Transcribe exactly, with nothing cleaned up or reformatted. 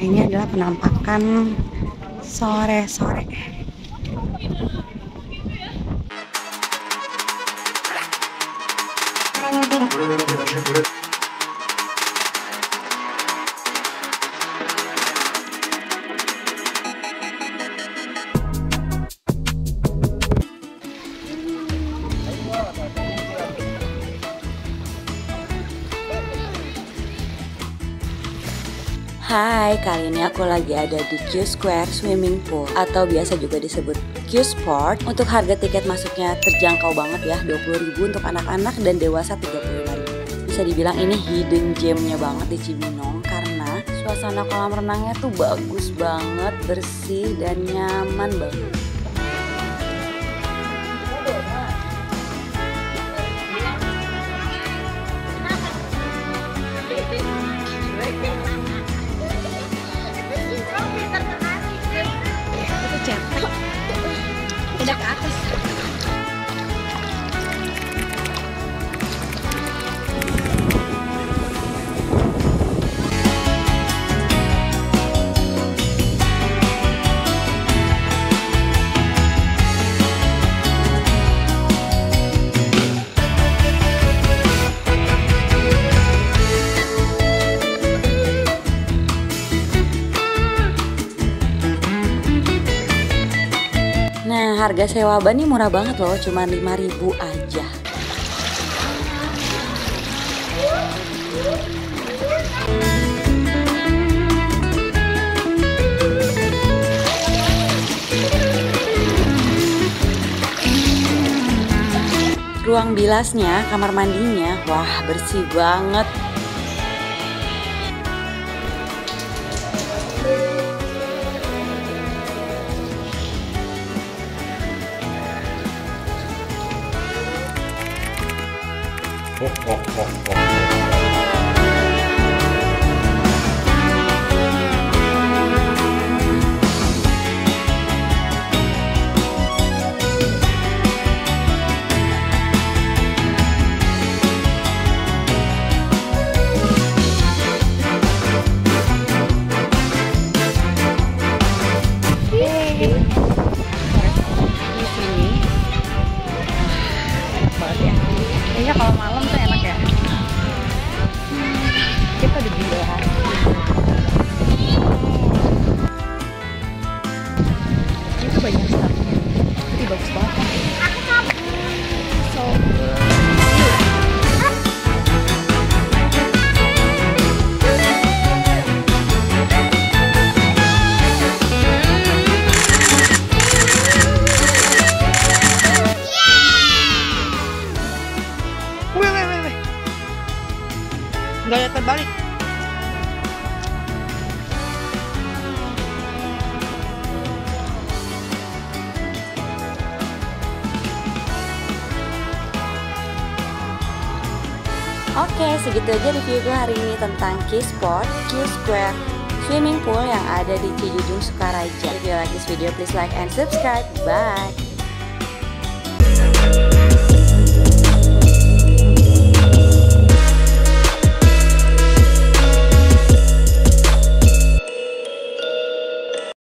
Ini adalah penampakan sore-sore. Hai, kali ini aku lagi ada di Q Square Swimming Pool atau biasa juga disebut Q Sport. Untuk harga tiket masuknya terjangkau banget ya, dua puluh ribu untuk anak-anak dan dewasa tiga puluh lima ribu. Bisa dibilang ini hidden gemnya banget di Cibinong karena suasana kolam renangnya tuh bagus banget, bersih dan nyaman banget. Cetek udah ke atas. Nah, harga sewa ban nih murah banget loh, cuma lima ribu aja. Ruang bilasnya, kamar mandinya, wah bersih banget. Ho, ho, ho, ho. Kayaknya kalau malam tuh enak ya. Hmm, kita udah gila. Itu banyak staffnya. Ini bagus banget. So nggak ada terbalik. Oke, segitu aja review gue hari ini tentang Q Sport Q Square Swimming Pool yang ada di Cijujung, Sukaraja. If you like this video, please like and subscribe. Bye.